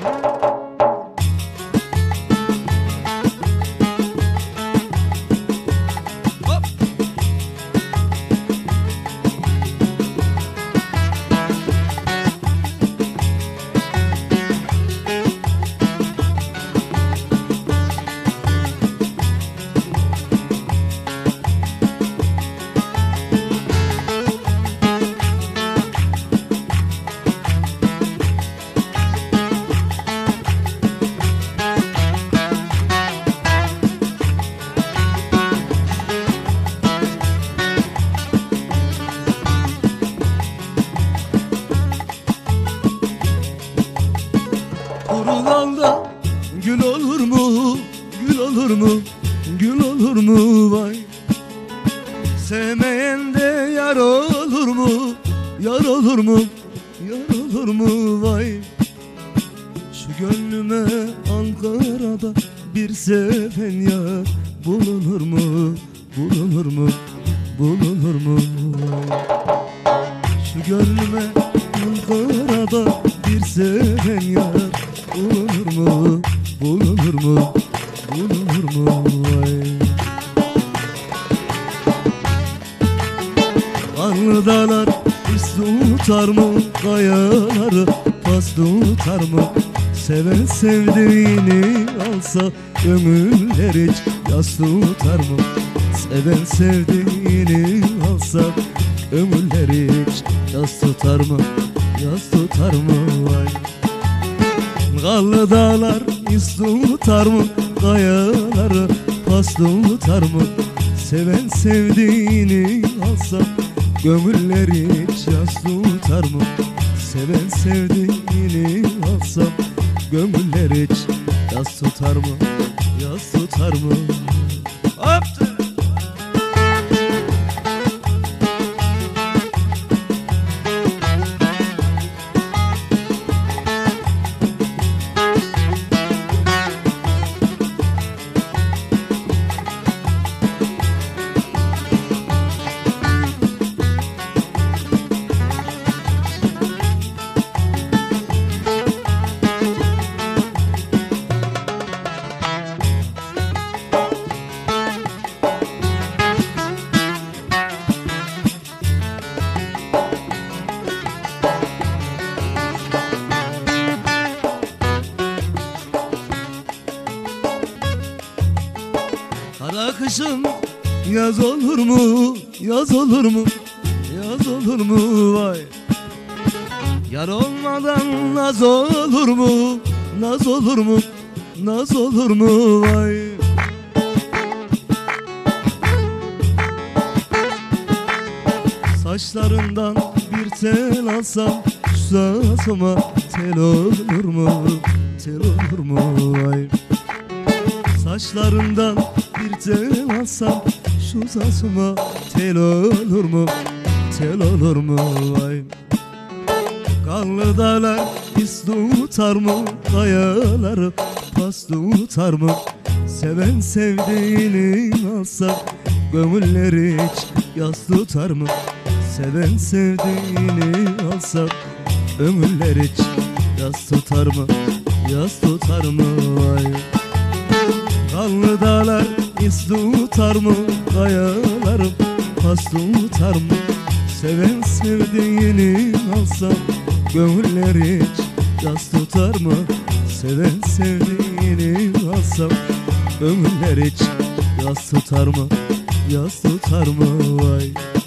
Kuru dalda gül olur mu, gül olur mu, gül olur mu vay? Sevmeyen de yar olur mu, yar olur mu, yar olur mu vay? Şu gönlüme Ankara'da bir seven yar bulunur mu, bulunur mu, bulunur mu vay? Şu gönlüme Ankara'da bir seven yar bulunur mu, bulunur mu, bulunur mu vay? Kanlı dağlar pis tutar mı, kayaları pas tutar mı? Seven sevdiğini alsa gönüller hiç yas tutar mı? Seven sevdiğini alsa gönüller hiç yas tutar mı, yas tutar mı vay? Kanlı dağlar iz tutar mı, kayaları pas tutar mı? Seven sevdiğini alsa gönüller hiç yas tutar mı? Seven sevdiğini alsa gönüller hiç yas tutar mı, yas tutar mı? Hop! Kara kışın yaz olur mu, yaz olur mu, yaz olur mu vay? Yar olmadan naz olur mu, naz olur mu, naz olur mu vay? Saçlarından bir tel alsam şu sazıma tel olur mu, tel olur mu vay? Saçlarından bir tel alsam şu sazıma tel olur mu, tel olur mu vay? Kanlı dağlar iz tutar mı, kayaları pas tutar mı? Seven sevdiğini alsa gönüller hiç yas tutar mı? Seven sevdiğini alsa gönüller hiç yas tutar mı, yas tutar mı vay? Kanlı dağlar iz tutar mı, kayalarım pas tutar mı? Seven sevdiğini alsa gönüller hiç yas tutar mı? Seven sevdiğini alsa gönüller hiç yas tutar mı, yas tutar mı vay?